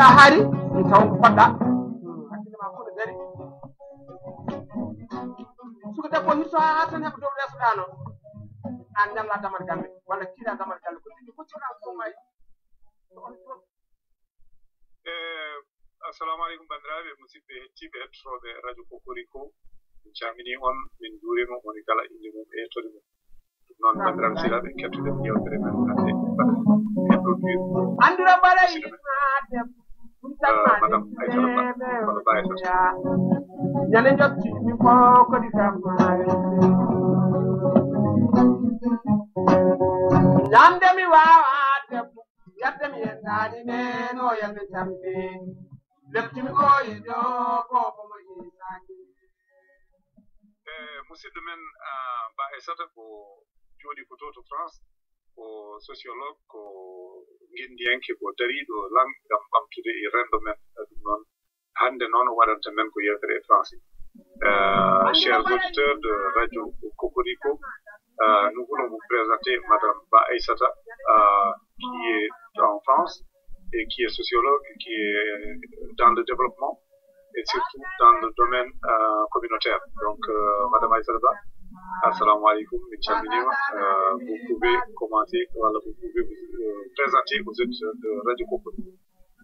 hari taw ko fadda hakkille ma ko dari suko debbo hirto ha tan heɓa dow resoɗano an ñalla damal galle walla kiila damal galle ko ɗiɗi fottiwona ko may assalamu aleykum bandiraɓe musidɓe hettiɓe hettotoɓe radio Kokoriko min camini on min juurima woni kala inde mum e yettode mum ɗum noon bandiraɓe sehilaɓe kettoɗen yewtere men hande andira mbaɗa madame Aïssata Ba ñande jotti min ko kadi kam ñande mi wawa debbo yadde mi yettani neno yalde camɓe leftimi koyiɗo bobomo isaki musidɗo men Ba Aïssata ko jooɗi ko to France ko sociologue ko guindiyanke ko dariɗo langue ngam ɓamtude e rendo men ɗum noon hande noon waɗanta men ko yewtere e français chers auditeurs de radio Kokoriko nous voulons vous présenter madame Ba Aïssata qui est en France et qui est sociologue, qui est dans le développement et surtout dans le domaine communautaire. Donc, madame Aïssata Ba, assalamu alaikum, vous pouvez commenter, voilà, vous pouvez vous présenter aux auditeurs de Radio Kokoriko.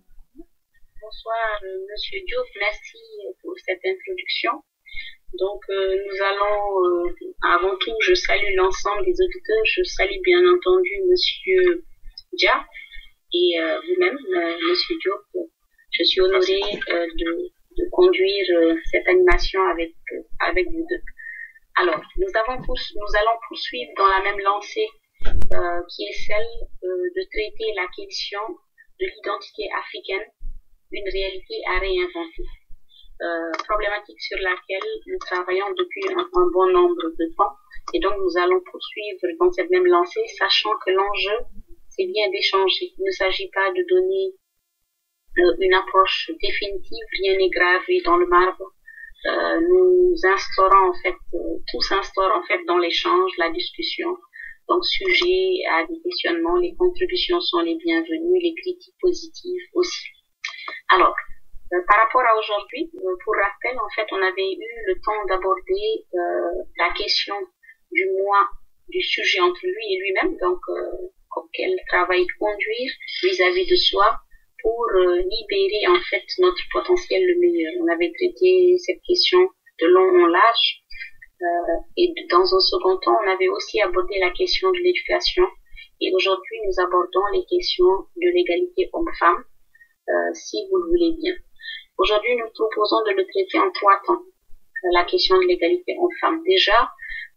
Bonsoir, monsieur Diop, merci pour cette introduction. Donc, nous allons, avant tout, je salue l'ensemble des auditeurs, je salue bien entendu monsieur Dia et vous-même, monsieur Diop. Je suis honorée de conduire cette animation avec vous deux. Alors, nous allons poursuivre dans la même lancée qui est celle de traiter la question de l'identité africaine, une réalité à réinventer. Problématique sur laquelle nous travaillons depuis un bon nombre de temps. Et donc, nous allons poursuivre dans cette même lancée, sachant que l'enjeu, c'est bien d'échanger. Il ne s'agit pas de donner une approche définitive, rien n'est gravé dans le marbre. Nous instaurons en fait, tout s'instaure en fait dans l'échange, la discussion. Donc, sujet à des questionnements, les contributions sont les bienvenues, les critiques positives aussi. Alors, par rapport à aujourd'hui, pour rappel, en fait, on avait eu le temps d'aborder la question du moi, du sujet entre lui et lui-même, donc quel travail conduire vis-à-vis de soi pour libérer en fait notre potentiel le meilleur. On avait traité cette question de long en large et dans un second temps, on avait aussi abordé la question de l'éducation et aujourd'hui, nous abordons les questions de l'égalité homme-femme, si vous le voulez bien. Aujourd'hui, nous proposons de le traiter en 3 temps. La question de l'égalité homme-femme. Déjà,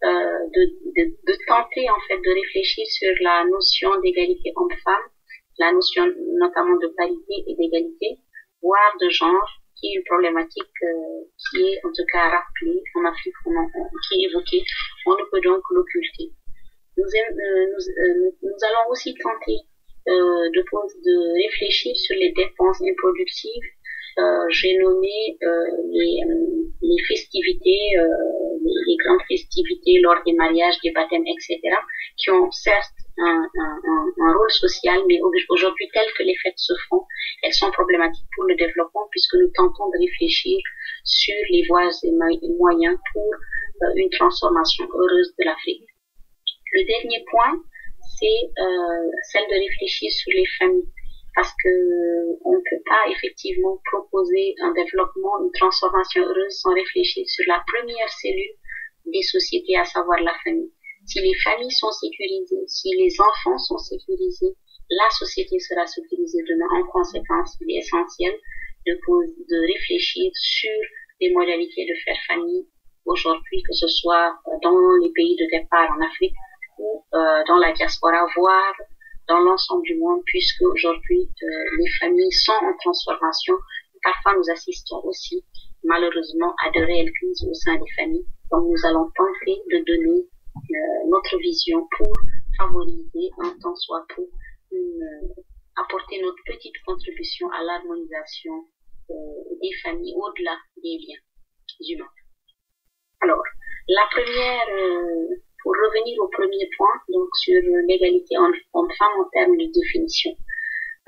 de tenter en fait de réfléchir sur la notion d'égalité homme-femme, la notion notamment de parité et d'égalité, voire de genre, qui est une problématique qui est en tout cas rappelée en Afrique, qui est évoquée. On ne peut donc l'occulter. Nous allons aussi tenter de réfléchir sur les dépenses improductives. J'ai nommé les festivités, les grandes festivités lors des mariages, des baptêmes, etc., qui ont certes un rôle social, mais aujourd'hui, telles que les fêtes se font, elles sont problématiques pour le développement puisque nous tentons de réfléchir sur les voies et moyens pour une transformation heureuse de l'Afrique. Le dernier point, c'est celle de réfléchir sur les familles. Parce que on ne peut pas effectivement proposer un développement, une transformation heureuse sans réfléchir sur la première cellule des sociétés, à savoir la famille. Si les familles sont sécurisées, si les enfants sont sécurisés, la société sera sécurisée demain. En conséquence, il est essentiel de réfléchir sur les modalités de faire famille aujourd'hui, que ce soit dans les pays de départ en Afrique ou dans la diaspora, voire dans l'ensemble du monde, puisque aujourd'hui les familles sont en transformation. Parfois, nous assistons aussi, malheureusement, à de réelles crises au sein des familles. Donc, nous allons tenter de donner notre vision pour favoriser, un temps soit peu, apporter notre petite contribution à l'harmonisation des familles au-delà des liens humains. Alors, la première, pour revenir au premier point, donc sur l'égalité homme-femme en termes de définition.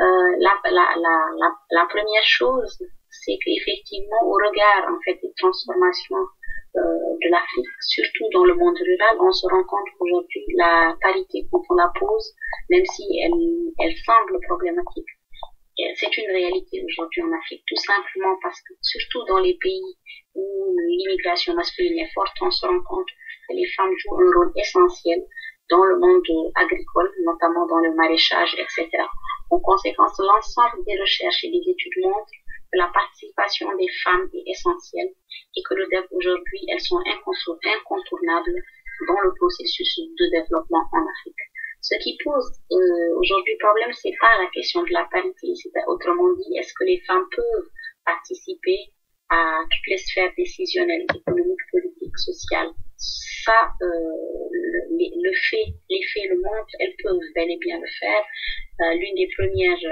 La première chose, c'est qu'effectivement, au regard en fait des transformations de l'Afrique, surtout dans le monde rural, on se rend compte qu'aujourd'hui la parité, quand on la pose, même si elle semble problématique, c'est une réalité aujourd'hui en Afrique, tout simplement parce que surtout dans les pays où l'immigration masculine est forte, on se rend compte que les femmes jouent un rôle essentiel dans le monde agricole, notamment dans le maraîchage, etc. En conséquence, l'ensemble des recherches et des études montrent que la participation des femmes est essentielle et que aujourd'hui, elles sont incontournables dans le processus de développement en Afrique. Ce qui pose aujourd'hui problème, c'est pas la question de la parité, c'est autrement dit, est-ce que les femmes peuvent participer à toutes les sphères décisionnelles, économiques, politiques, sociales. Ça, les faits le montrent, elles peuvent bel et bien le faire. L'une des premières,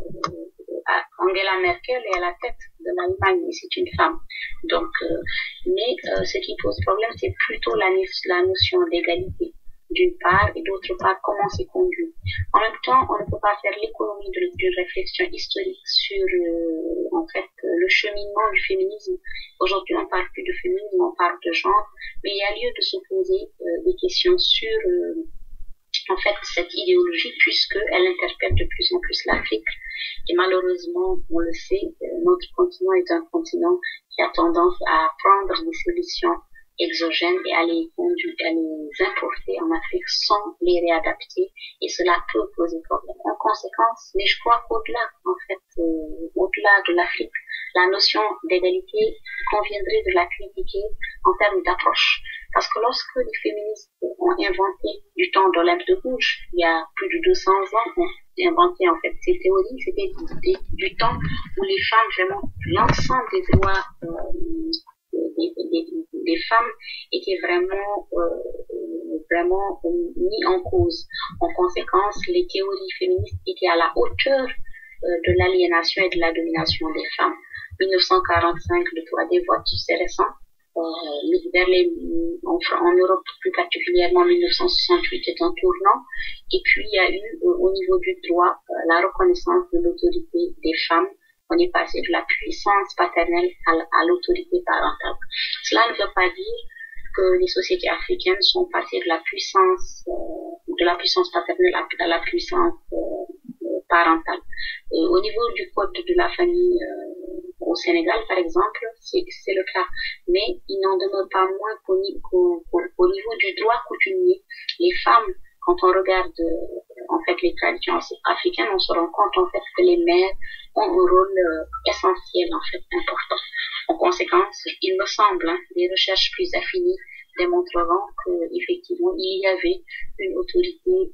Angela Merkel est à la tête de l'Allemagne, et c'est une femme. Donc, mais ce qui pose problème, c'est plutôt la notion d'égalité, d'une part, et d'autre part, comment c'est conduit. En même temps, on ne peut pas faire l'économie d'une réflexion historique sur, en fait, le cheminement du féminisme. Aujourd'hui, on parle plus de féminisme, on parle de genre, mais il y a lieu de se poser des questions sur, en fait, cette idéologie, puisqu'elle interpelle de plus en plus l'Afrique. Et malheureusement, on le sait, notre continent est un continent qui a tendance à prendre des solutions exogènes et à les importer en Afrique sans les réadapter, et cela peut poser problème. En conséquence, mais je crois qu'au-delà, en fait, au-delà de l'Afrique, la notion d'égalité conviendrait de la critiquer en termes d'approche. Parce que lorsque les féministes ont inventé du temps d'Olympe de Gouges, il y a plus de 200 ans, ont inventé en fait ces théories, c'était du temps où les femmes, vraiment, l'ensemble des droits des femmes étaient vraiment mis en cause. En conséquence, les théories féministes étaient à la hauteur de l'aliénation et de la domination des femmes. 1945, le droit des votes, c'est récent. En Europe, plus particulièrement 1968 est un tournant. Et puis, il y a eu, au niveau du droit, la reconnaissance de l'autorité des femmes. On est passé de la puissance paternelle à l'autorité parentale. Cela ne veut pas dire que les sociétés africaines sont passées de la puissance paternelle à la puissance parentale. Au niveau du code de la famille au Sénégal, par exemple, c'est le cas. Mais il n'en demeure pas moins qu'au niveau du droit coutumier, les femmes, quand on regarde en fait les traditions africaines, on se rend compte en fait que les mères ont un rôle essentiel, en fait, important. En conséquence, il me semble, des recherches plus affinées démontreront qu'effectivement, il y avait une autorité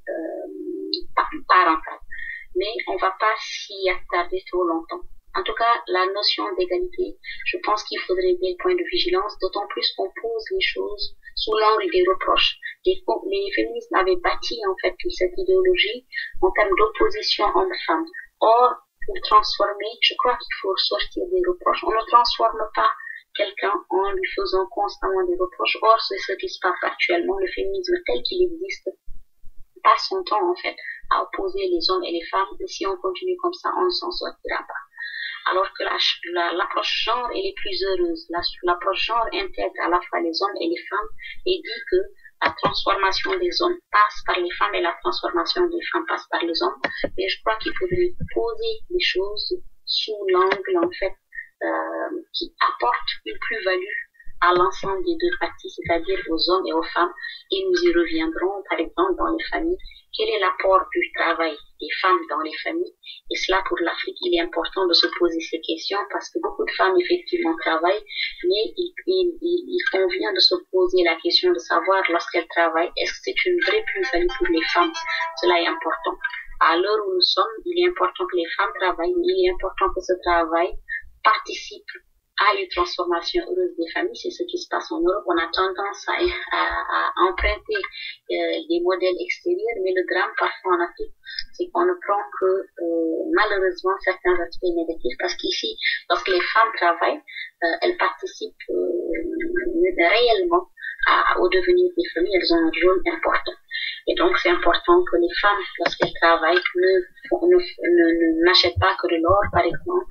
parentale. Mais on ne va pas s'y attarder trop longtemps. En tout cas, la notion d'égalité, je pense qu'il faudrait des points de vigilance, d'autant plus qu'on pose les choses sous l'angle des reproches. Les féministes avaient bâti, en fait, cette idéologie en termes d'opposition homme-femme. Or, pour transformer, je crois qu'il faut sortir des reproches. On ne transforme pas quelqu'un en lui faisant constamment des reproches. Or, c'est ce qui se passe actuellement. Le féminisme tel qu'il existe passe son temps, en fait, à opposer les hommes et les femmes. Et si on continue comme ça, on ne s'en sortira pas. Alors que l'approche genre, elle est plus heureuse. L'approche genre intègre à la fois les hommes et les femmes et dit que la transformation des hommes passe par les femmes et la transformation des femmes passe par les hommes. Mais je crois qu'il faudrait poser les choses sous l'angle, en fait, qui apporte une plus-value à l'ensemble des deux parties, c'est-à-dire aux hommes et aux femmes. Et nous y reviendrons, par exemple, dans les familles. Quel est l'apport du travail des femmes dans les familles? Et cela, pour l'Afrique, il est important de se poser ces questions parce que beaucoup de femmes, effectivement, travaillent, mais il convient de se poser la question de savoir, lorsqu'elles travaillent, est-ce que c'est une vraie plus-value pour les femmes? Cela est important. À l'heure où nous sommes, il est important que les femmes travaillent, mais il est important que ce travail participe à une transformation heureuse des familles. C'est ce qui se passe en Europe. On a tendance à emprunter des modèles extérieurs, mais le drame parfois en Afrique, c'est qu'on ne prend que malheureusement certains aspects négatifs, parce qu'ici, lorsque les femmes travaillent, elles participent réellement au devenir des familles, elles ont un rôle important. Et donc, c'est important que les femmes, lorsqu'elles travaillent, n'achètent pas que de l'or, par exemple.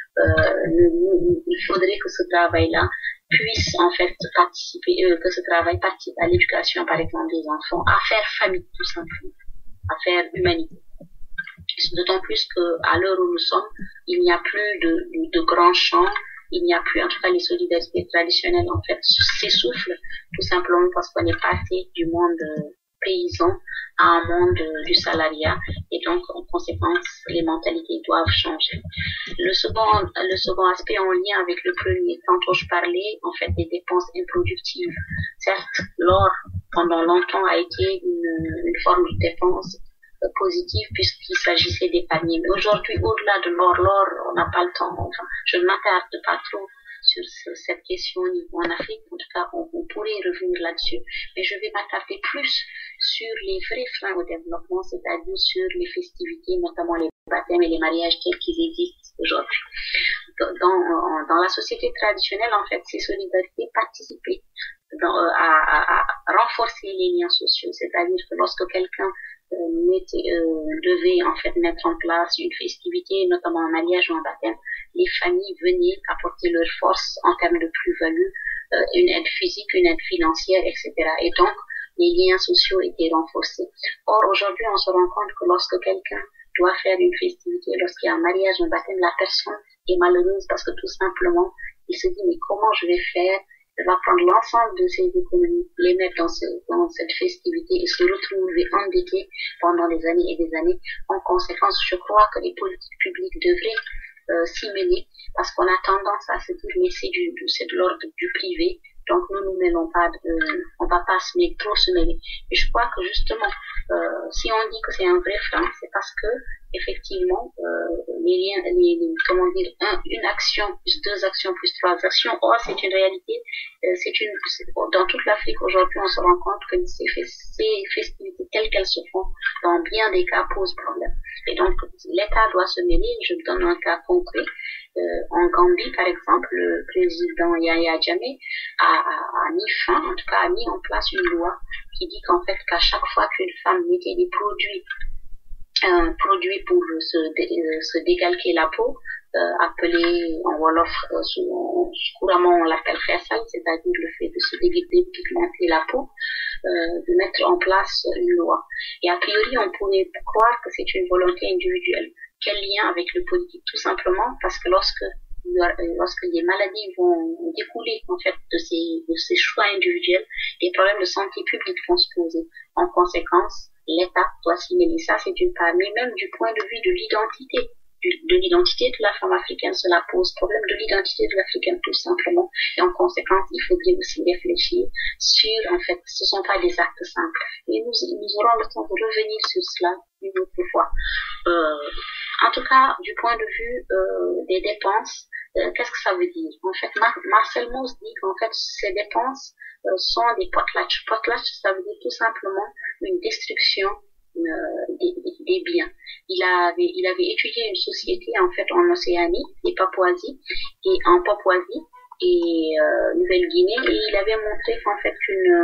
Il faudrait que ce travail-là puisse, en fait, participer, que ce travail participe à l'éducation, par exemple, des enfants, à faire famille, tout simplement, à faire humanité. D'autant plus qu'à l'heure où nous sommes, il n'y a plus de grands champs, il n'y a plus, en tout cas, les solidarités traditionnelles, en fait, s'essoufflent, tout simplement parce qu'on est passé du monde paysan à un monde du salariat, et donc, en conséquence, les mentalités doivent changer. Le second aspect en lien avec le premier, tantôt je parlais, en fait, des dépenses improductives. Certes, l'or, pendant longtemps, a été une forme de dépense positive puisqu'il s'agissait d'épargner. Mais aujourd'hui, au-delà de l'or, on n'a pas le temps. Enfin, je ne m'attarde pas trop sur cette question au niveau en Afrique. En tout cas, on pourrait revenir là-dessus. Mais je vais m'attarder plus sur les vrais freins au développement, c'est-à-dire sur les festivités, notamment les baptêmes et les mariages tels qu'ils existent aujourd'hui. Dans la société traditionnelle, en fait, ces solidarités participaient à renforcer les liens sociaux, c'est-à-dire que lorsque quelqu'un devait en fait mettre en place une festivité, notamment un mariage ou un baptême, les familles venaient apporter leur force en termes de plus-value, une aide physique, une aide financière, etc. Et donc, les liens sociaux étaient renforcés. Or, aujourd'hui, on se rend compte que lorsque quelqu'un doit faire une festivité, lorsqu'il y a un mariage, un baptême, la personne est malheureuse parce que tout simplement, il se dit, mais comment je vais faire? Elle va prendre l'ensemble de ses économies, les mettre dans cette festivité et se retrouver endettée pendant des années et des années. En conséquence, je crois que les politiques publiques devraient s'y mêler parce qu'on a tendance à se dire mais c'est de l'ordre du privé, donc nous mêlons pas, on va pas trop se mêler. Et je crois que justement, si on dit que c'est un vrai frein, c'est parce que effectivement, une action plus deux actions plus trois actions, c'est une réalité, dans toute l'Afrique aujourd'hui, on se rend compte que ces festivités telles qu'elles se font, dans bien des cas, posent problème. Et donc, l'État doit se mêler. Je donne un cas concret. En Gambie, par exemple, le président Yahya Jammeh a mis fin, en tout cas, a mis en place une loi qui dit qu'en fait, qu'à chaque fois qu'une femme mettait des produits pour se décalquer la peau, appelé en Wolof, couramment on l'appelle khessal, c'est-à-dire le fait de se dépigmenter la peau, de mettre en place une loi. Et a priori, on pourrait croire que c'est une volonté individuelle. Quel lien avec le politique? Tout simplement parce que lorsque les maladies vont découler en fait de ces choix individuels, des problèmes de santé publique vont se poser. En conséquence, l'État doit s'y mêler. Ça, c'est une part. Mais même du point de vue de l'identité, de la femme africaine, cela pose problème de l'identité de l'Africaine, tout simplement. Et en conséquence, il faudrait aussi réfléchir sur, en fait, ce ne sont pas des actes simples. Et nous aurons le temps de revenir sur cela une autre fois. En tout cas, du point de vue des dépenses, qu'est-ce que ça veut dire? En fait, Marcel Mauss dit qu'en fait, ces dépenses sont des potlatches. Potlatch, ça veut dire tout simplement une destruction des biens. Il avait étudié une société en fait en Océanie, en Papouasie et Nouvelle-Guinée, et il avait montré qu'en fait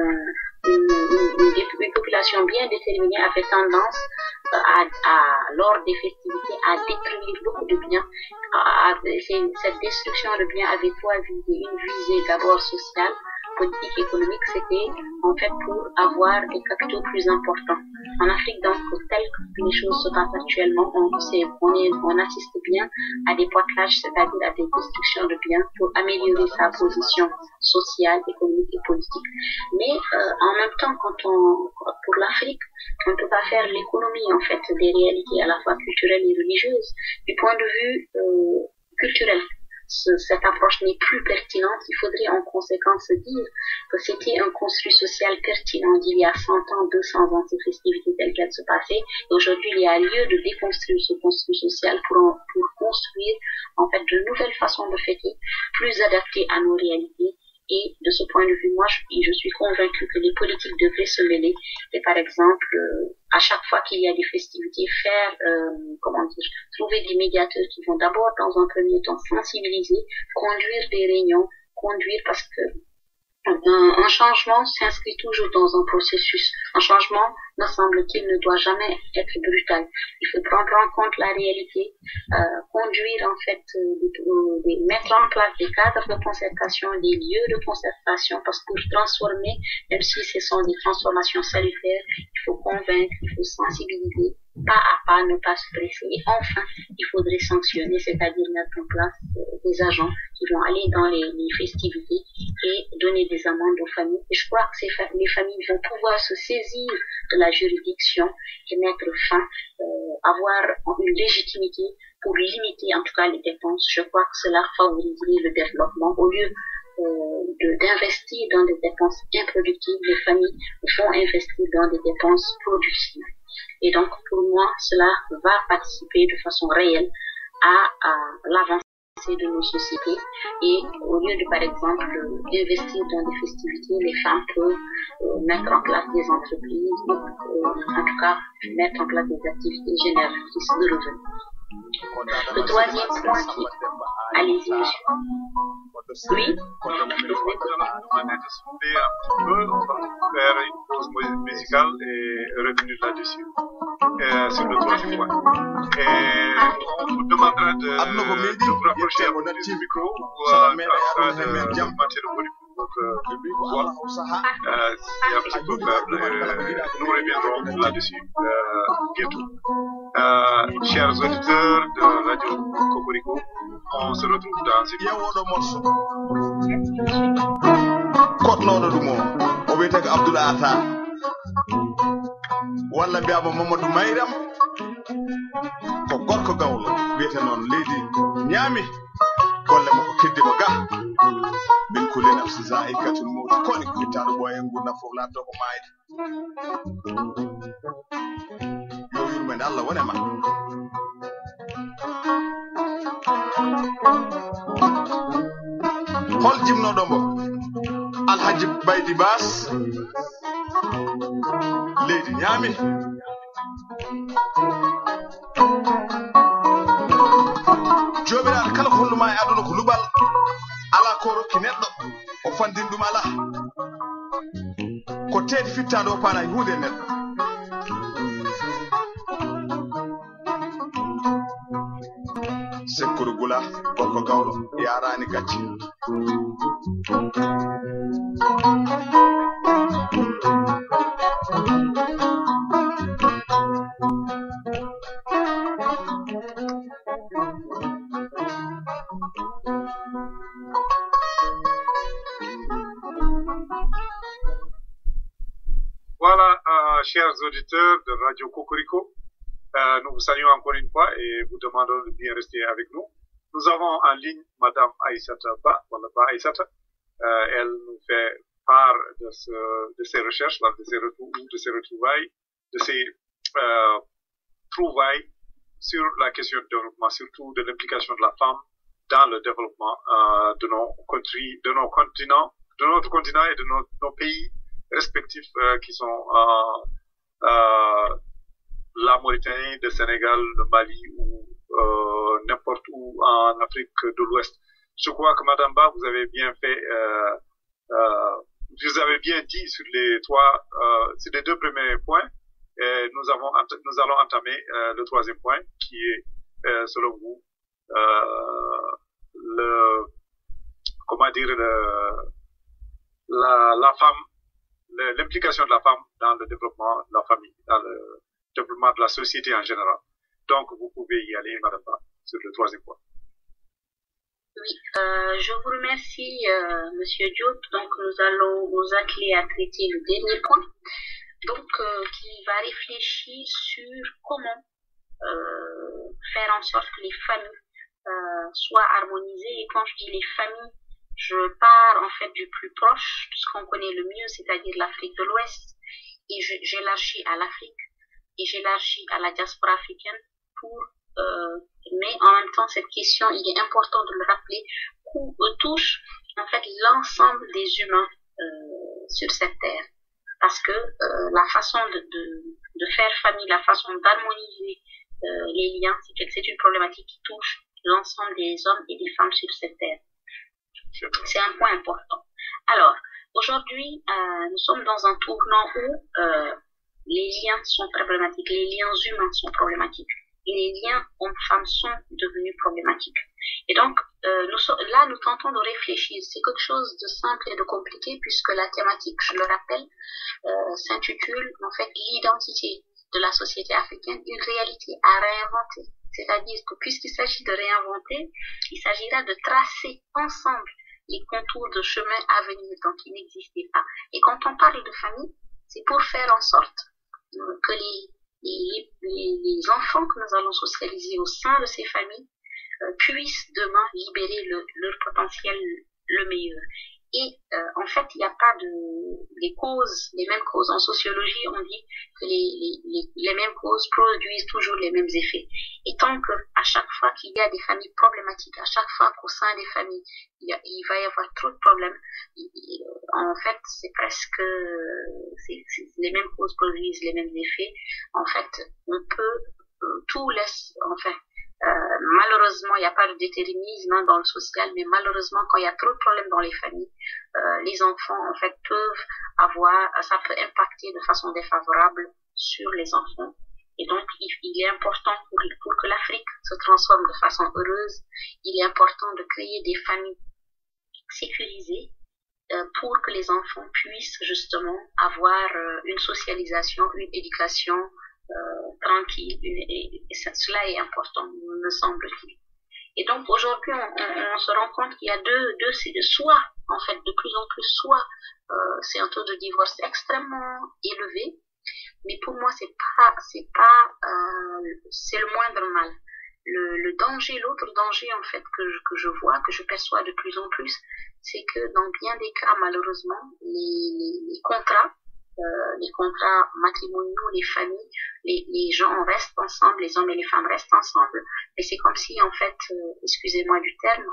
une population bien déterminée avait tendance lors des festivités à détruire beaucoup de biens. Cette destruction de biens avait trois visées. Une visée d'abord sociale, politique, économique, c'était en fait pour avoir des capitaux plus importants. En Afrique, donc, tel que les choses se passent actuellement, on assiste bien à des potlages, c'est-à-dire à des destructions de biens pour améliorer sa position sociale, économique et politique. Mais en même temps, pour l'Afrique, on ne peut pas faire l'économie en fait des réalités à la fois culturelles et religieuses. Du point de vue culturel, cette approche n'est plus pertinente. Il faudrait en conséquence dire que c'était un construit social pertinent d'il y a 100 ans, 200 ans, ces festivités telles qu'elles se passaient. Et aujourd'hui, il y a lieu de déconstruire ce construit social pour construire en fait de nouvelles façons de fêter, plus adaptées à nos réalités. Et de ce point de vue, moi, je suis convaincue que les politiques devraient se mêler. Et par exemple, à chaque fois qu'il y a des festivités, trouver des médiateurs qui vont d'abord, dans un premier temps, sensibiliser, conduire des réunions, parce que Un changement s'inscrit toujours dans un processus. Un changement, me semble-t-il, ne doit jamais être brutal. Il faut prendre en compte la réalité, conduire en fait, mettre en place des cadres de concertation, des lieux de concertation, parce que pour transformer, même si ce sont des transformations salutaires, il faut convaincre, il faut sensibiliser, pas à pas, ne pas se presser. Et enfin, il faudrait sanctionner, c'est-à-dire mettre en place des agents qui vont aller dans les festivités et donner des amendes aux familles. Et je crois que les familles vont pouvoir se saisir de la juridiction et mettre fin, avoir une légitimité pour limiter en tout cas les dépenses. Je crois que cela favoriserait le développement. Au lieu d'investir dans des dépenses improductives, les familles vont investir dans des dépenses productives. Et donc, pour moi, cela va participer de façon réelle à l'avancée de nos sociétés. Et au lieu de, par exemple, investir dans des festivités, les femmes peuvent mettre en place des entreprises, en tout cas, mettre en place des activités génératrices de revenus. Le troisième point qui... Allez-y, monsieur. Oui. On a anticiper un peu, on va faire une pause musicale et revenir là-dessus, sur le troisième point. Et on vous demandera de vous rapprocher un peu du micro ou de augmenter le volume. Donc, voilà, c'est un petit peu faible. Nous reviendrons là-dessus bientôt. Chers auditeurs de Radio Cocorico, on se retrouve dans une kotnoɗo ɗum o wiyete ko Abdoulaye Atta walla mbiyama Mamadou Mayram ko gorko gawlo wiyete noon leydi ñaami golle makko keddi ko ga min kulen absisa e katul mawɗi koni ko ittaɗo ɓooye gurdam fof latto ko maayde yo yurmede Allah wone ma hol jimnoɗo mbo Alhaji Baydi Bass leydi ñaami jomiraɗo kala ko holluma e aduna ko lubal ala ko rokki neɗɗo o fandin ɗum ala ko teedi fittade o paana hunde neɗɗo sekkuru gula gorko gawlo yarani gacci Voilà, chers auditeurs de Radio Cocorico, nous vous saluons encore une fois et vous demandons de bien rester avec nous. Nous avons en ligne Madame Aïssata Ba, voilà, Ba Aïssata. Elle nous fait part de ses recherches, de ses retrouvailles, de ses trouvailles sur la question du développement, surtout de l'implication de la femme dans le développement de nos continents, de notre continent et de nos pays respectifs qui sont la Mauritanie, le Sénégal, le Mali ou n'importe où en Afrique de l'Ouest. Je crois que Madame Ba, vous avez bien fait, vous avez bien dit sur sur les deux premiers points. Et nous allons entamer le troisième point, qui est, selon vous, la femme, l'implication de la femme dans le développement de la famille, dans le développement de la société en général. Donc, vous pouvez y aller, Madame Ba, sur le troisième point. Oui, je vous remercie, Monsieur Diop. Donc, nous allons nous atteler à traiter le dernier point, donc qui va réfléchir sur comment faire en sorte que les familles soient harmonisées. Et quand je dis les familles, je pars en fait du plus proche, de ce qu'on connaît le mieux, c'est-à-dire l'Afrique de l'Ouest, et j'élargis à l'Afrique, et j'élargis à la diaspora africaine mais en même temps, cette question, il est important de le rappeler, touche en fait l'ensemble des humains sur cette terre. Parce que la façon de faire famille, la façon d'harmoniser les liens, c'est une problématique qui touche l'ensemble des hommes et des femmes sur cette terre. C'est un point important. Alors, Aujourd'hui, nous sommes dans un tournant où les liens sont problématiques, les liens humains sont problématiques, et les liens hommes-femmes sont devenus problématiques. Et donc, nous tentons de réfléchir. C'est quelque chose de simple et de compliqué, puisque la thématique, je le rappelle, s'intitule en fait l'identité de la société africaine, une réalité à réinventer. C'est-à-dire que puisqu'il s'agit de réinventer, il s'agira de tracer ensemble les contours de chemin à venir, donc qui n'existaient pas. Et quand on parle de famille, c'est pour faire en sorte que les enfants que nous allons socialiser au sein de ces familles puissent demain libérer leur potentiel le meilleur. Et en fait, il n'y a pas les mêmes causes. En sociologie, on dit que les mêmes causes produisent toujours les mêmes effets. Et tant que à chaque fois qu'il y a des familles problématiques, à chaque fois qu'au sein des familles, il va y avoir trop de problèmes, en fait, c'est presque les mêmes causes produisent les mêmes effets. En fait, on peut tout laisse, enfin, malheureusement, il n'y a pas de déterminisme dans le social, mais malheureusement, quand il y a trop de problèmes dans les familles, les enfants, en fait, ça peut impacter de façon défavorable sur les enfants. Et donc, il est important pour que l'Afrique se transforme de façon heureuse, il est important de créer des familles sécurisées pour que les enfants puissent justement avoir une socialisation, une éducation tranquille, et cela est important, me semble-t-il. Et donc aujourd'hui, on se rend compte qu'il y a soit en fait de plus en plus, soit c'est un taux de divorce extrêmement élevé, mais pour moi c'est le moindre mal. Le danger, l'autre danger en fait que je vois, que je perçois de plus en plus, c'est que dans bien des cas, malheureusement, les contrats matrimoniaux, les familles, les gens restent ensemble, les hommes et les femmes restent ensemble, et c'est comme si en fait, excusez-moi du terme,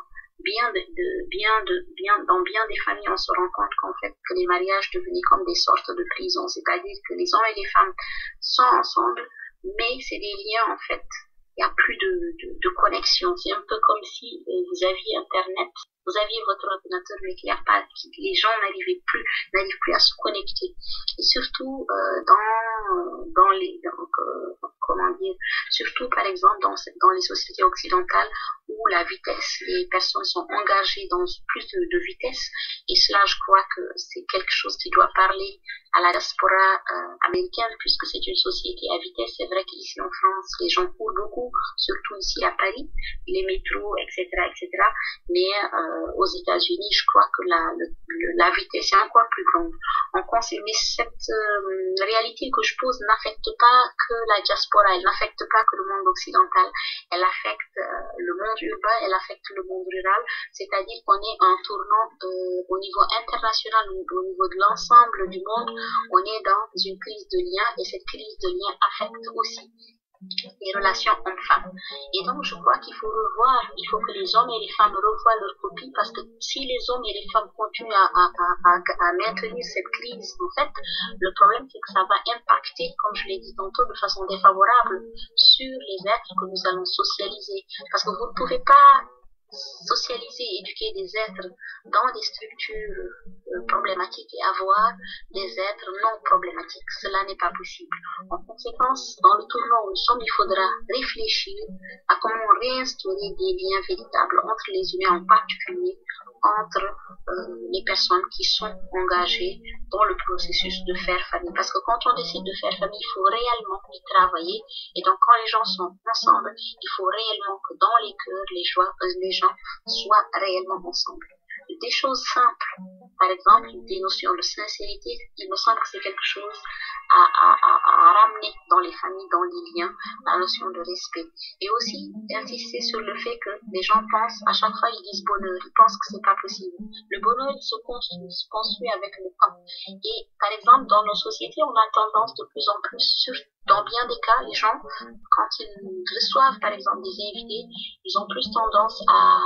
dans bien des familles, on se rend compte qu'en fait que les mariages devenaient comme des sortes de prisons, c'est-à-dire que les hommes et les femmes sont ensemble, mais c'est des liens en fait, il n'y a plus de connexion. C'est un peu comme si vous aviez Internet, vous aviez votre ordinateur, mais les gens n'arrivent plus à se connecter. Et surtout surtout par exemple dans les sociétés occidentales où la vitesse, les personnes sont engagées dans plus de vitesse, et cela, je crois que c'est quelque chose qui doit parler à la diaspora américaine, puisque c'est une société à vitesse. C'est vrai qu'ici en France, les gens courent beaucoup, surtout ici à Paris, les métros, etc., etc. Mais aux États-Unis, je crois que la vitesse est encore plus grande. Mais cette réalité que je pose n'affecte pas que la diaspora, elle n'affecte pas que le monde occidental, elle affecte le monde urbain, elle affecte le monde rural, c'est-à-dire qu'on est en tournant au niveau international, au niveau de l'ensemble du monde, on est dans une crise de liens, et cette crise de liens affecte aussi les relations hommes-femmes. Et donc, je crois qu'il faut que les hommes et les femmes revoient leur copie, parce que si les hommes et les femmes continuent à maintenir cette crise, en fait, le problème, c'est que ça va impacter, comme je l'ai dit tantôt, de façon défavorable sur les êtres que nous allons socialiser. Parce que vous ne pouvez pas socialiser, éduquer des êtres dans des structures problématiques et avoir des êtres non problématiques. Cela n'est pas possible. En conséquence, dans le tournant où nous sommes, il faudra réfléchir à comment réinstaurer des liens véritables entre les humains, en particulier entre les personnes qui sont engagées dans le processus de faire famille. Parce que quand on décide de faire famille, il faut réellement y travailler. Et donc, quand les gens sont ensemble, il faut réellement que dans les cœurs, les gens soient réellement ensemble. Des choses simples, par exemple, des notions de sincérité, il me semble que c'est quelque chose à ramener dans les familles, dans les liens, la notion de respect. Et aussi, insister sur le fait que les gens pensent, à chaque fois ils disent bonheur, ils pensent que c'est pas possible. Le bonheur, il se construit avec le temps. Et par exemple, dans nos sociétés, on a tendance de plus en plus, dans bien des cas, les gens, quand ils reçoivent par exemple des invités, ils ont plus tendance à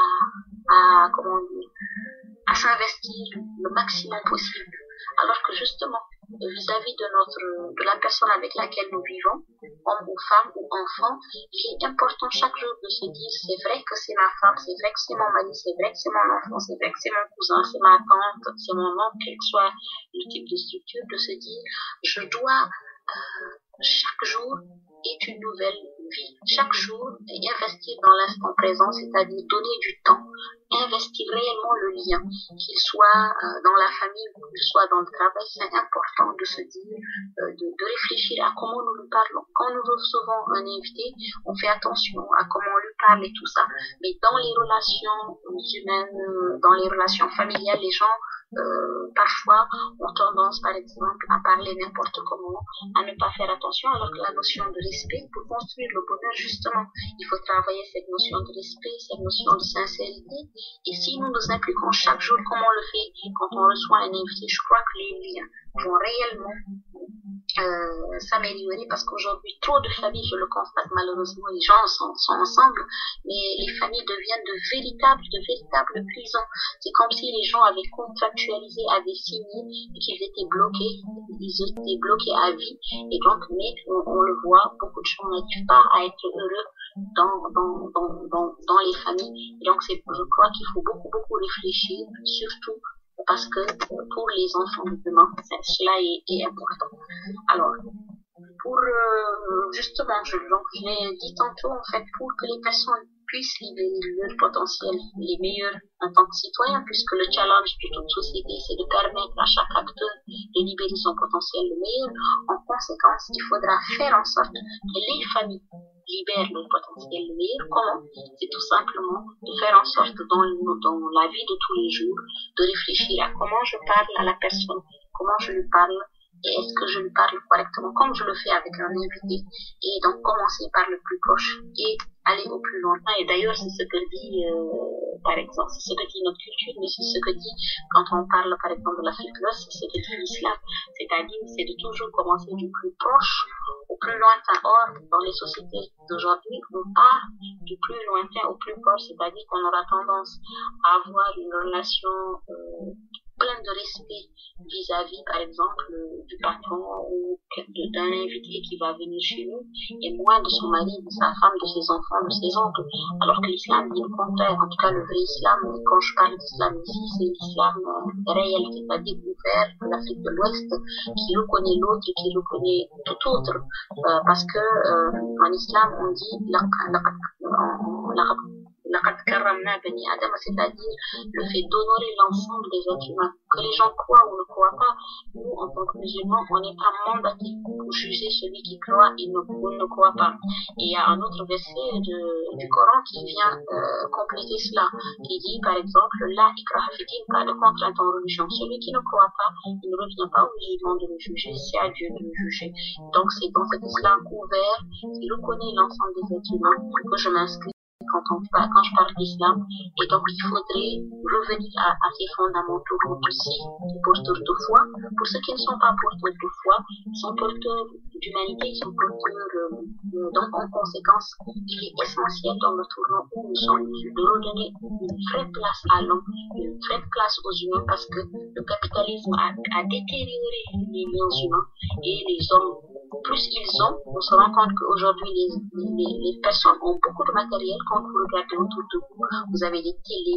s'investir le maximum possible. Alors que justement, vis-à-vis de la personne avec laquelle nous vivons, homme ou femme ou enfant, il est important chaque jour de se dire, c'est vrai que c'est ma femme, c'est vrai que c'est mon mari, c'est vrai que c'est mon enfant, c'est vrai que c'est mon cousin, c'est ma tante, c'est mon oncle, quel que soit le type de structure, de se dire, je dois chaque jour est une nouvelle vie. Chaque jour, investir dans l'instant présent, c'est-à-dire donner du temps, investir réellement le lien, qu'il soit dans la famille ou qu'il soit dans le travail, c'est important de se dire, de réfléchir à comment nous lui parlons. Quand nous recevons un invité, on fait attention à comment on lui parle et tout ça. Mais dans les relations humaines, dans les relations familiales, les gens parfois ont tendance, par exemple, à parler n'importe comment, à ne pas faire attention, alors que la notion de respect, pour construire le bonheur, justement, il faut travailler cette notion de respect, cette notion de sincérité. Et si nous nous impliquons chaque jour, comme on le fait quand on reçoit un invité, je crois que les liens vont réellement s'améliorer, parce qu'aujourd'hui, trop de familles, je le constate malheureusement, les gens sont ensemble, mais les familles deviennent de véritables prisons. C'est comme si les gens avaient contractualisé, avaient signé, et qu'ils étaient bloqués, à vie, et donc, mais on le voit, beaucoup de gens n'arrivent pas à être heureux dans les familles. Et donc, je crois qu'il faut beaucoup réfléchir, surtout parce que pour les enfants de demain, cela est important. Alors, pour justement, je l'ai dit tantôt, en fait, pour que les personnes puissent libérer leur potentiel les meilleurs en tant que citoyens, puisque le challenge de toute société, c'est de permettre à chaque acteur de libérer son potentiel le meilleur. En conséquence, il faudra faire en sorte que les familles libèrent leur potentiel le meilleur. Comment? C'est tout simplement de faire en sorte dans la vie de tous les jours, de réfléchir à comment je parle à la personne, comment je lui parle, et est-ce que je lui parle correctement, comme je le fais avec un invité, et donc commencer par le plus proche et aller au plus lointain. Et d'ailleurs, c'est ce que dit, par exemple, c'est ce que dit notre culture, mais c'est ce que dit, quand on parle par exemple de l'Afrique de l'Ouest, c'est ce que dit l'islam, c'est-à-dire c'est de toujours commencer du plus proche au plus lointain. Or, dans les sociétés d'aujourd'hui, on part du plus lointain au plus proche, c'est-à-dire qu'on aura tendance à avoir une relation plein de respect vis-à-vis, par exemple, du patron ou d'un invité qui va venir chez nous, et moins de son mari, de sa femme, de ses enfants, de ses oncles. Alors que l'islam dit le contraire. En tout cas, le vrai islam, quand je parle d'islam ici, c'est l'islam réel, c'est-à-dire ouvert de l'Afrique de l'Ouest, qui reconnaît l'autre, qui reconnaît tout autre. Parce que en islam, on dit c'est-à-dire le fait d'honorer l'ensemble des êtres humains, que les gens croient ou ne croient pas. Nous, en tant que musulmans, on n'est pas mandatés pour juger celui qui croit et ne croit pas. Et il y a un autre verset du Coran qui vient compléter cela, qui dit par exemple, la ikraha fi din, pas de contrainte en religion. Celui qui ne croit pas, il ne revient pas aux musulmans de le juger, c'est à Dieu de le juger. Donc c'est dans cet islam ouvert qui reconnaît l'ensemble des êtres humains que je m'inscris quand je parle d'islam. Et donc il faudrait revenir à ces fondamentaux aussi, porteurs de foi. Pour ceux qui ne sont pas porteurs de foi, ils sont porteurs d'humanité, ils sont porteurs donc en conséquence, il est essentiel dans le tournant où nous sommes de redonner une vraie place à l'homme, une vraie place aux humains, parce que le capitalisme a détérioré les liens humains, et les hommes, plus ils ont, on se rend compte qu'aujourd'hui les personnes ont beaucoup de matériel. Quand vous regardez autour de vous, vous avez des télés,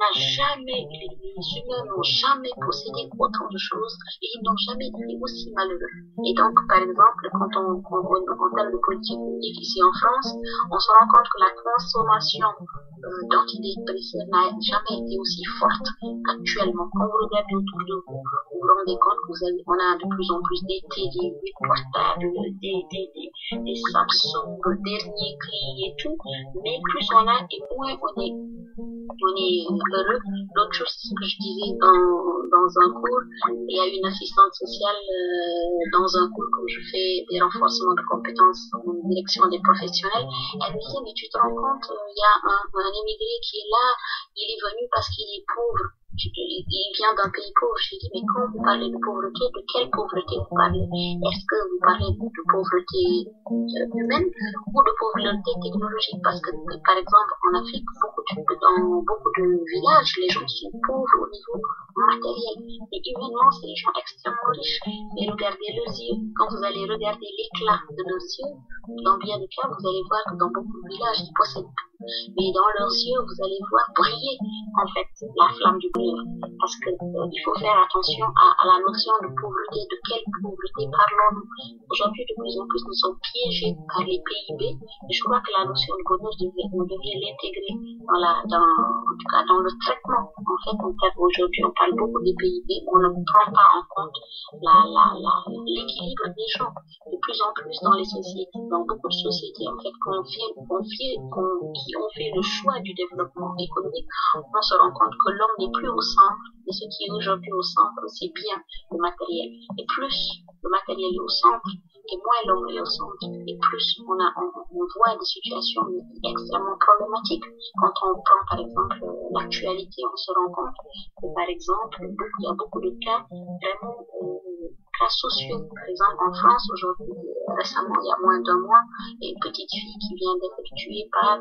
les humains n'ont jamais possédé autant de choses, et ils n'ont jamais été aussi malheureux. Et donc, par exemple, quand on parle de politique publique ici en France, on se rend compte que la consommation d'antidépresseurs n'a jamais été aussi forte qu'actuellement. Quand vous regardez autour de vous, vous vous rendez compte qu'on a de plus en plus des télés, des portables, des Samsung, dernier cri et tout, mais plus on a et moins on est heureux. L'autre chose que je disais dans un cours, il y a une assistante sociale dans un cours où je fais des renforcements de compétences en direction des professionnels. Elle me disait, mais tu te rends compte, il y a un immigré qui est là, il est venu parce qu'il est pauvre. Il vient d'un pays pauvre. Je lui dis, mais quand vous parlez de pauvreté, de quelle pauvreté vous parlez? Est-ce que vous parlez de pauvreté humaine ou de pauvreté technologique? Parce que, par exemple, en Afrique, dans beaucoup de villages, les gens sont pauvres au niveau matériel. Mais humainement, c'est des gens extrêmement riches. Mais regardez leurs yeux. Quand vous allez regarder l'éclat de leurs yeux, dans bien des cas, vous allez voir que dans beaucoup de villages, ils possèdent tout. Mais dans leurs yeux, vous allez voir briller, en fait, la flamme du bonheur. Parce que il faut faire attention à la notion de pauvreté. De quelle pauvreté parlons-nous? Aujourd'hui, de plus en plus, nous sommes piégés par les PIB. Et je crois que la notion de bonheur, on devrait l'intégrer en tout cas, dans le traitement. En fait, aujourd'hui, on parle beaucoup des PIB. On ne prend pas en compte l'équilibre des gens. De plus en plus dans les sociétés, dans beaucoup de sociétés, en fait, qui ont fait le choix du développement économique, on se rend compte que l'homme n'est plus au centre, et ce qui est aujourd'hui au centre, c'est bien le matériel. Et plus le matériel est au centre, et moins l'homme est au centre, et plus on voit des situations extrêmement problématiques. Quand on prend par exemple l'actualité, on se rend compte que par exemple, il y a beaucoup de cas vraiment cas sociaux. Par exemple, en France, aujourd'hui, récemment, il y a moins d'un mois, une petite fille qui vient d'être tuée par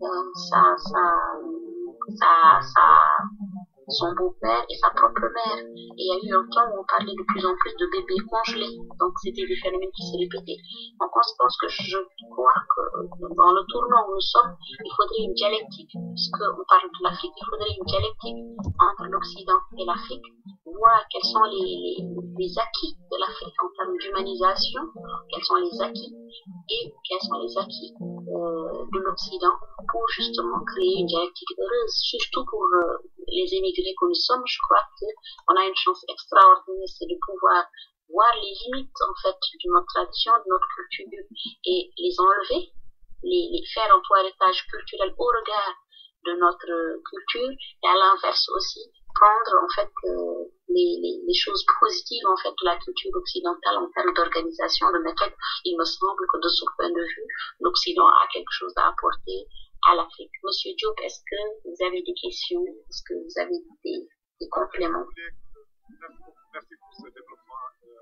son beau-père et sa propre mère. Et il y a eu un temps où on parlait de plus en plus de bébés congelés. Donc, c'était des phénomènes qui se répétaient. En conséquence, je crois que dans le tournant où nous sommes, il faudrait une dialectique, puisqu'on parle de l'Afrique, il faudrait une dialectique entre l'Occident et l'Afrique, voir quels sont les acquis de l'Afrique en termes d'humanisation, quels sont les acquis et quels sont les acquis de l'Occident pour justement créer une dialectique heureuse, surtout pour les émigrés que nous sommes. Je crois qu'on a une chance extraordinaire, c'est de pouvoir voir les limites en fait de notre tradition, de notre culture et les enlever, les faire un toilettage culturel au regard de notre culture et à l'inverse aussi prendre en fait les choses positives en fait de la culture occidentale en termes d'organisation, de méthode. Il me semble que de ce point de vue, l'Occident a quelque chose à apporter à l'Afrique. Monsieur Diop, est-ce que vous avez des questions? Est-ce que vous avez des compléments? Merci pour ce développement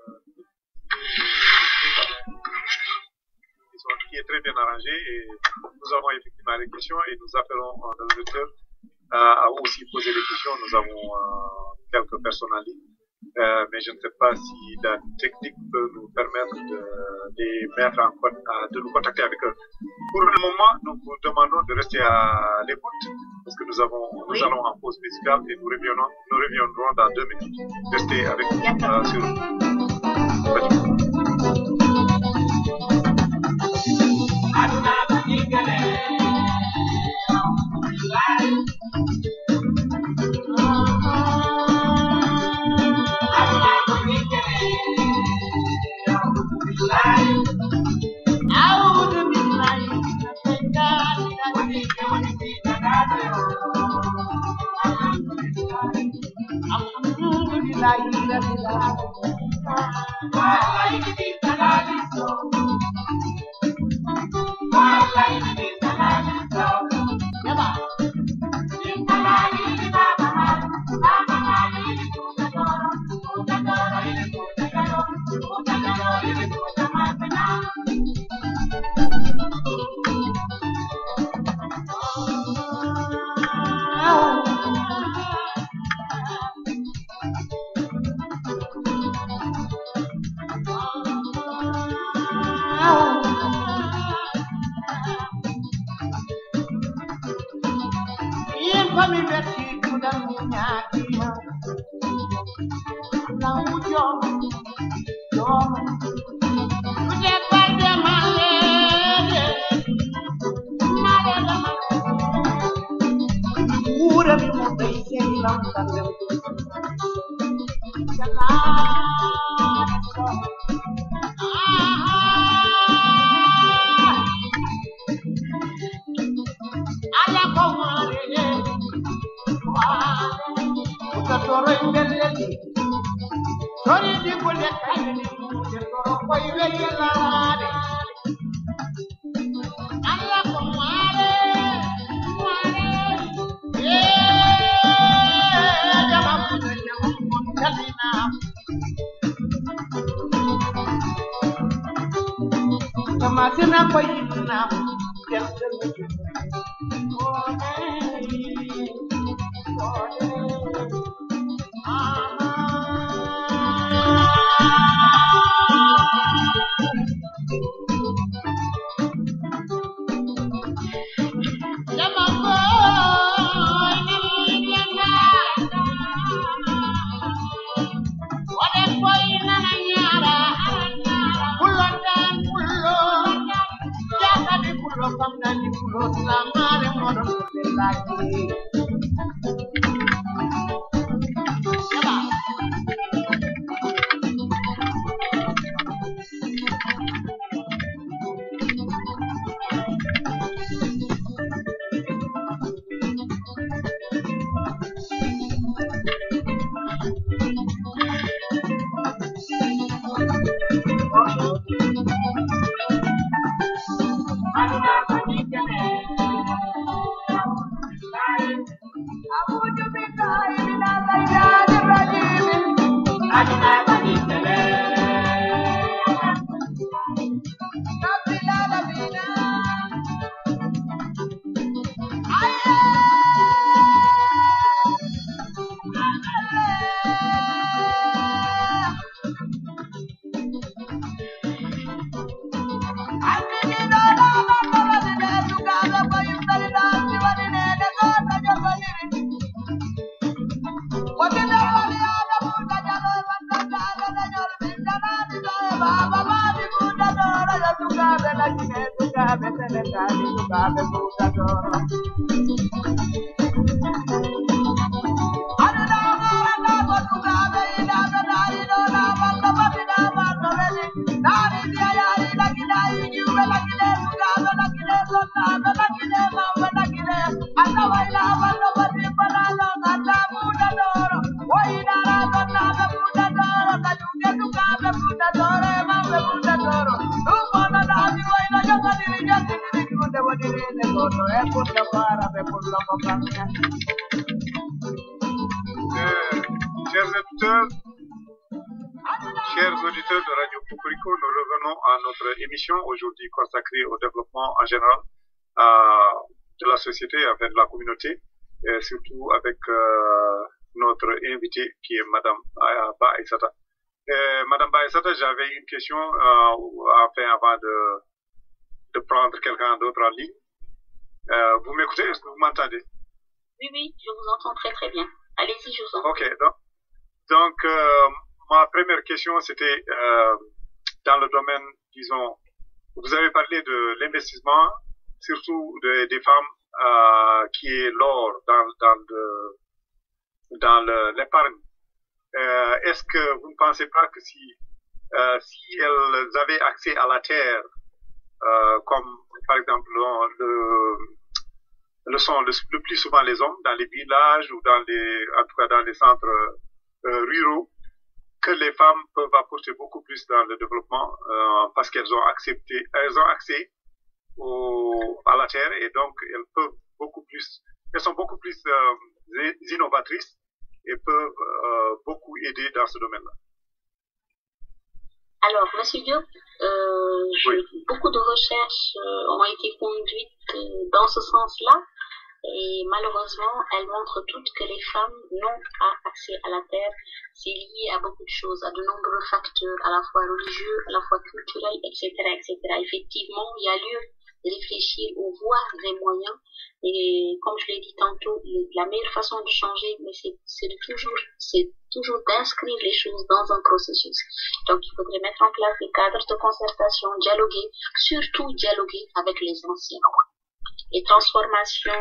qui est très bien arrangé, et nous avons effectivement les questions et nous appelons nos auditeurs à aussi poser des questions. Nous avons quelques personnes en ligne, mais je ne sais pas si la technique peut nous permettre de nous contacter avec eux. Pour le moment, nous vous demandons de rester à l'écoute parce que nous allons en pause musicale et nous reviendrons dans 2 minutes. Restez avec nous sur Chers auditeurs de Radio Cocorico, nous revenons à notre émission aujourd'hui consacrée au développement en général de la société, enfin de la communauté, et surtout avec notre invitée qui est Madame Ba Aissata. Madame Ba Aissata, j'avais une question enfin avant de prendre quelqu'un d'autre en ligne. Vous m'écoutez? Est-ce que vous m'entendez? Oui, oui, je vous entends très très bien. Allez-y, je vous entends. Ok, donc ma première question, c'était dans le domaine, disons, vous avez parlé de l'investissement, surtout des femmes qui est l'or dans l'épargne. Est-ce que vous ne pensez pas que si elles avaient accès à la terre, comme par exemple le plus souvent les hommes dans les villages ou en tout cas dans les centres ruraux, que les femmes peuvent apporter beaucoup plus dans le développement parce qu'elles ont accès à la terre et donc elles sont beaucoup plus innovatrices et peuvent beaucoup aider dans ce domaine-là. Alors, Monsieur Diop, Oui. beaucoup de recherches ont été conduites dans ce sens-là. Et malheureusement, elles montrent toutes que les femmes n'ont pas accès à la terre. C'est lié à beaucoup de choses, à de nombreux facteurs, à la fois religieux, à la fois culturels, etc., etc. Effectivement, il y a lieu de réfléchir aux voies et moyens. Et comme je l'ai dit tantôt, la meilleure façon de changer, mais c'est toujours d'inscrire les choses dans un processus. Donc, il faudrait mettre en place des cadres de concertation, dialoguer, surtout dialoguer avec les anciens. Les transformations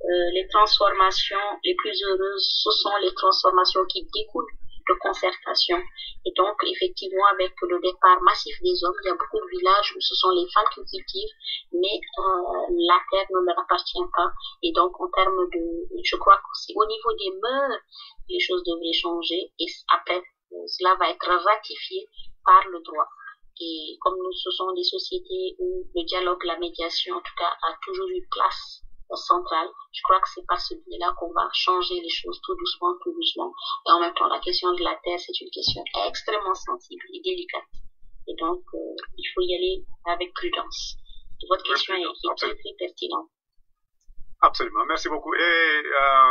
les plus heureuses, ce sont les transformations qui découlent de concertation. Et donc, effectivement, avec le départ massif des hommes, il y a beaucoup de villages où ce sont les femmes qui cultivent, mais la terre ne leur appartient pas. Et donc, en termes je crois que c'est au niveau des mœurs, les choses devraient changer. Et après, cela va être ratifié par le droit. Et comme ce sont des sociétés où le dialogue, la médiation, en tout cas, a toujours eu place centrale, je crois que c'est par ce biais-là qu'on va changer les choses tout doucement. Et en même temps, la question de la terre, c'est une question extrêmement sensible et délicate. Et donc, il faut y aller avec prudence. Et votre question est très, très pertinente. Absolument, merci beaucoup. Et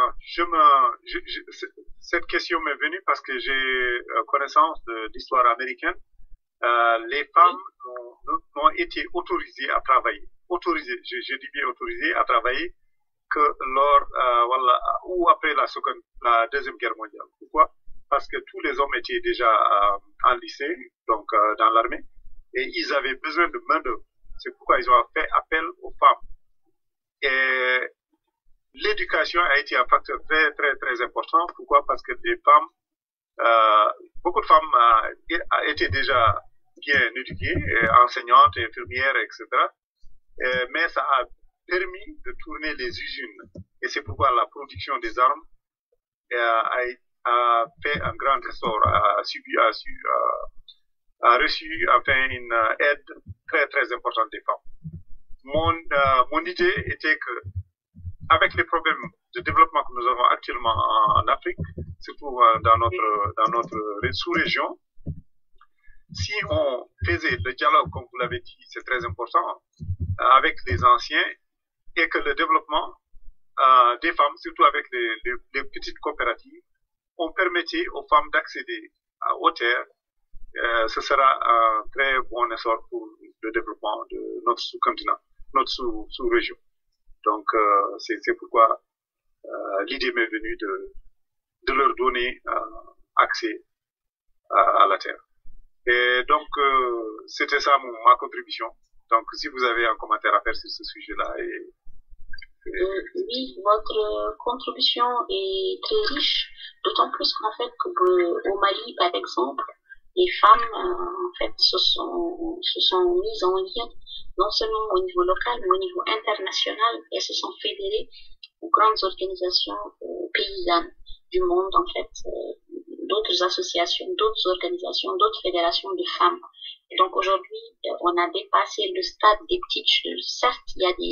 cette question m'est venue parce que j'ai connaissance d'histoire américaine. Les femmes ont été autorisées à travailler. Je dis bien autorisées à travailler que ou après la Deuxième Guerre mondiale. Pourquoi? Parce que tous les hommes étaient déjà en lycée, donc dans l'armée, et ils avaient besoin de main-d'œuvre. C'est pourquoi ils ont fait appel aux femmes. Et l'éducation a été un facteur très, très, très important. Pourquoi? Parce que les femmes, beaucoup de femmes étaient déjà bien éduquées, enseignantes, infirmières, etc. Mais ça a permis de tourner les usines. Et c'est pourquoi la production des armes a fait un grand essor, a reçu enfin une aide très, très importante des femmes. Mon idée était que, avec les problèmes de développement que nous avons actuellement en Afrique, surtout dans notre sous-région, si on faisait le dialogue, comme vous l'avez dit, c'est très important, avec les anciens, et que le développement des femmes, surtout avec les petites coopératives, on permettait aux femmes d'accéder aux terres, ce sera un très bon essor pour le développement de notre sous-continent, notre sous-région. Donc, c'est pourquoi l'idée m'est venue de leur donner accès à la terre. Et donc, c'était ça ma contribution. Donc, si vous avez un commentaire à faire sur ce sujet-là. Oui, votre contribution est très riche, d'autant plus qu'en fait, au Mali, par exemple, les femmes, en fait, se sont mises en lien, non seulement au niveau local, mais au niveau international, et se sont fédérées aux grandes organisations paysannes du monde, en fait, d'autres associations, d'autres organisations, d'autres fédérations de femmes. Et donc aujourd'hui, on a dépassé le stade des petites, certes, il y a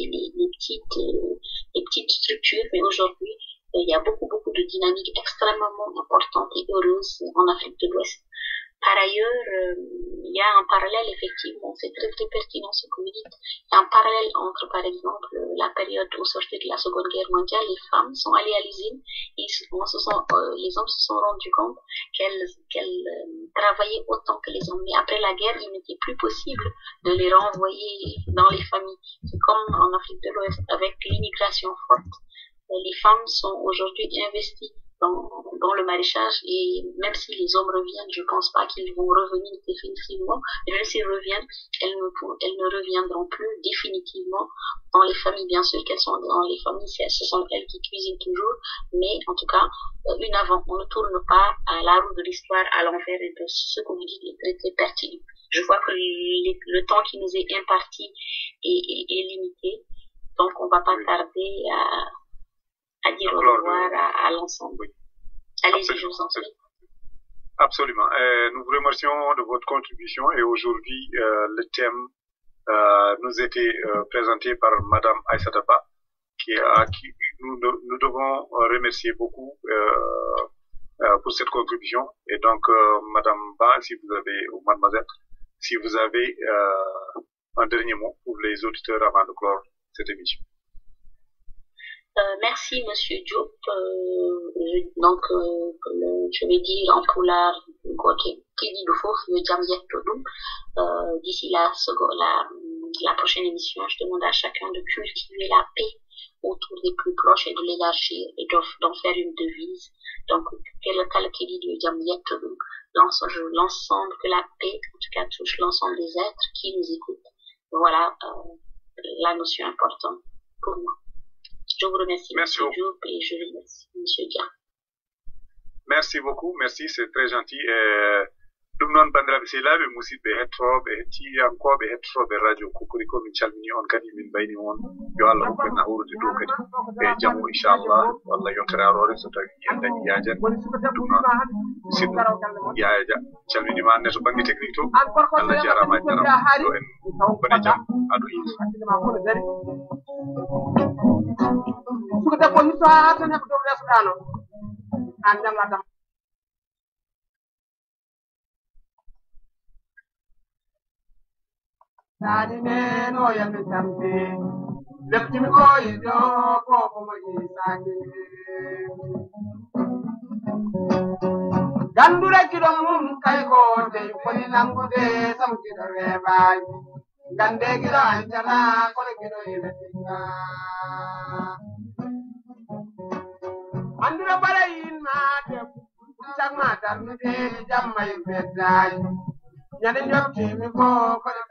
des petites structures, mais aujourd'hui, il y a beaucoup de dynamiques extrêmement importantes et heureuses en Afrique de l'Ouest. Par ailleurs, il y a un parallèle, effectivement, c'est très très pertinent ce que vous dites. Il y a un parallèle entre, par exemple, la période au sortir de la Seconde Guerre mondiale, les femmes sont allées à l'usine et les hommes se sont rendus compte qu'elles travaillaient autant que les hommes. Mais après la guerre, il n'était plus possible de les renvoyer dans les familles. C'est comme en Afrique de l'Ouest, avec l'immigration forte. Les femmes sont aujourd'hui investies dans le maraîchage, et même si les hommes reviennent, je pense pas qu'ils vont revenir définitivement, mais même s'ils reviennent, elles ne reviendront plus définitivement dans les familles. Bien sûr qu'elles sont dans les familles, ce sont elles qui cuisinent toujours, mais en tout cas, une avant, on ne tourne pas à la roue de l'histoire à l'envers, et de ce que vous dites est très très pertinent. Je vois que le temps qui nous est imparti est limité, donc on va pas tarder à dire au revoir à l'ensemble. Oui. Allez-y, je vous en prie. Absolument. Nous vous remercions de votre contribution, et aujourd'hui, le thème nous était présenté par Madame Aïssata Ba, qui nous devons remercier beaucoup pour cette contribution. Et donc, Madame Ba, si vous avez, ou Mademoiselle, si vous avez un dernier mot pour les auditeurs avant de clore cette émission. Merci Monsieur Diop. Donc je vais dire en pulaar Kedi du Fofu yo jam yettodum. D'ici la prochaine émission, je demande à chacun de cultiver la paix autour des plus proches et de l'élargir et d'en faire une devise. Donc Kedi du jam yettodum, l'ensemble, que la paix en tout cas touche l'ensemble des êtres qui nous écoutent. Voilà la notion importante pour moi. Je vous remercie, Monsieur Diop, et je remercie Monsieur Dia. Merci beaucoup, merci, c'est très gentil. Ɗum noon bandiraɓe sehilaɓe musidɓe hettoɓe hettiyankoɓe hettoɓe radio Kokoriko, min calmini on kadi min mbayni on yo Allah hokku en hawrude dow kadi e jammu inchallah, walla yontere arore so tawi en dañi yaajan. Ɗum noon musidɗo Yaya Dia calminima anne to banggue technique to. Allah jarama e jarama yo en bone jaam aɗo yeeso. suko debbo hitto ha tan heɓa dow lesɗano an jangata Sadi neno yami tampi leptimi koyi do koko mo isaki gandure kido mum kay ko de foni nangude samkido webayi gande gido anjana kono gido yebetinga andura balayin ma deb chagma darnude jamma yubedai nyane jopti mi ko